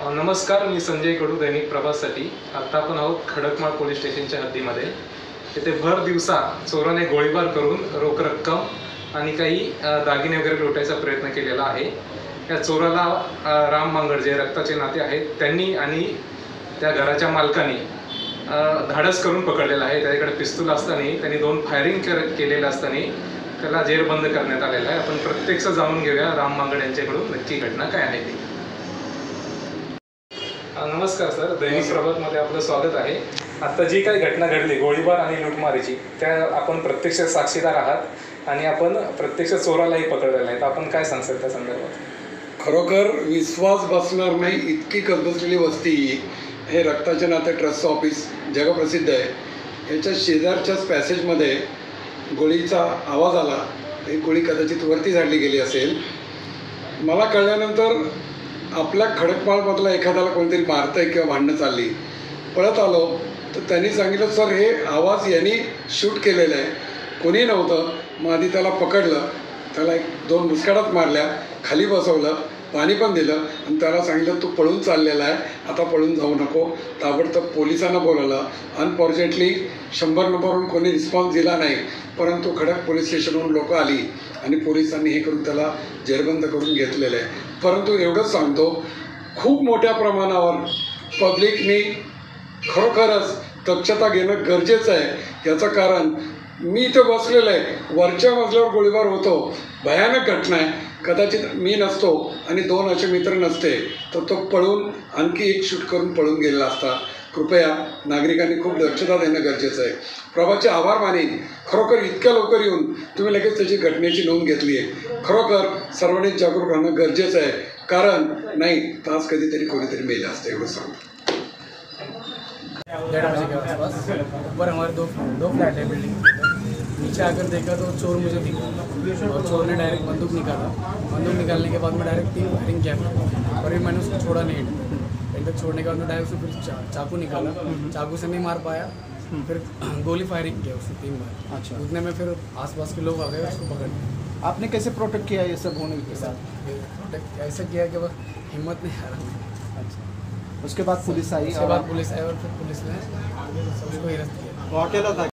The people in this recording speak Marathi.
नमस्कार, मी संजय कडू, दैनिक प्रभाससाठी. आता आपण आहोत खडकमाळ पोलीस स्टेशनच्या हद्दीमध्ये. तिथे भर दिवसा चोराने गोळीबार करून रोख रक्कम आणि काही दागिने वगैरे लुटायचा प्रयत्न केलेला आहे. या चोराला राम मांगड, जे रक्ताचे नाते आहेत, त्यांनी आणि त्या घराच्या मालकाने धाडस करून पकडलेला आहे. त्याच्याकडे पिस्तूल असताना त्यांनी 2 फायरिंग केलेलं असताना त्याला जेरबंद करण्यात आलेला आहे. आपण प्रत्यक्ष जाणून घेऊया राम मांगड यांच्याकडून नक्की घटना काय आहे ती. नमस्कार सर, दैनिक प्रभातमध्ये आपलं स्वागत आहे. आता जी काही घटना घडली गोळीबार आणि लूटमारीची, त्या आपण प्रत्यक्ष साक्षीदार आहात आणि आपण प्रत्यक्ष चोरालाही पकडलेला आहे. तर आपण काय सांगता त्या संदर्भात? खरोखर विश्वास बसणार नाही इतकी कसबसलेली वस्ती. हे रक्ताचे नाते ट्रस्टचं ऑफिस जगप्रसिद्ध आहे. याच्या शेजारच्याच पॅसेजमध्ये गोळीचा आवाज आला. ही गोळी कदाचित वरती झाडली गेली असेल. मला कळल्यानंतर आपल्या खडकमाळमधला एखाद्याला कोणतरी मारतं आहे किंवा भांडणं चालली. पळत आलो तर त्यांनी सांगितलं, सर हे आवाज यांनी शूट केलेलं आहे, कोणी नव्हतं. मग आधी त्याला पकडलं, त्याला 1-2 मुस्काटात मारल्या, खाली बसवलं, पाणी पण दिलं आणि त्याला सांगितलं तू पळून चाललेला आहे, आता पळून जाऊ नको. ताबडतोब पोलिसांना बोलवलं. अनफॉर्च्युनेटली 100 नंबरवरून कोणी रिस्पॉन्स दिला नाही, परंतु खडक पोलीस स्टेशनवरून लोकं आली आणि पोलिसांनी हे करून त्याला जेरबंद करून घेतलेलं आहे. परंतु एवढंच सांगतो, खूप मोठ्या प्रमाणावर पब्लिकनी खरोखरच दक्षता घेणं गरजेचं आहे. याचं कारण मी इथं बसलेलं आहे, वरच्या मजल्यावर गोळीबार होतो, भयानक घटना आहे. कदाचित मी नसतो आणि 2 असे मित्र नसते तर तो पळून आणखी 1 शूट करून पळून गेलेला असता. कृपया नागरिकांनी खूप दक्षता देणं गरजेचं आहे. प्रभाचे आभार मानेन, खरोखर इतक्या लवकर येऊन तुम्ही लगेच त्याची घटनेची नोंद घेतली आहे. खरोखर सर्वांनी जागरूक राहणं गरजेचं आहे, कारण नाही तास कधीतरी कोणीतरी मेलं असतं. एवढं सांगतो. 1:30 बजे के आसपास ऊपर हमारे दो फ्लैट है बिल्डिंग के ऊपर. नीचे आकर देखा तो चोर मुझे दिखा और चोर ने डायरेक्ट बंदूक निकाला. बंदूक निकालने के बाद में डायरेक्ट 3 फायरिंग किया और फिर मैंने उसको छोड़ा नहीं. एंड तक छोड़ने के बाद में डायरेक्ट उससे फिर चाकू निकाला. चाकू से नहीं मार पाया, फिर गोली फायरिंग किया उससे 3 बार. अच्छा, उतने में फिर आसपास के लोग आ गए, उसको पकड़ लिया. आपने कैसे प्रोटेक्ट किया ये सब होने के साथ? ऐसा किया कि बस हिम्मत नहीं हारा. अच्छा, उसके बाद पुलिस आई? उसके बाद पुलिस आई और फिर पुलिस ने उसको हिरासत किया. वो अकेला था?